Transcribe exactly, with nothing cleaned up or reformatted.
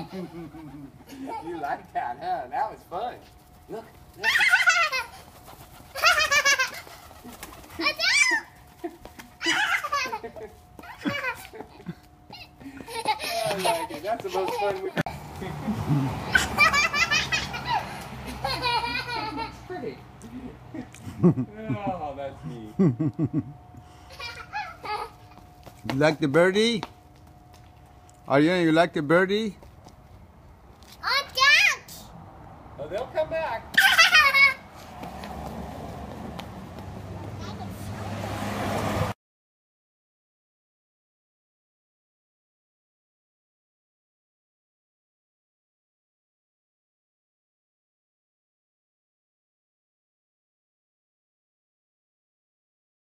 You like that, huh? That was fun. Look, look. I like it. That's the most fun we've had. That's pretty. Oh, that's neat. You like the birdie? Ariana, you like the birdie? Oh, they'll come back.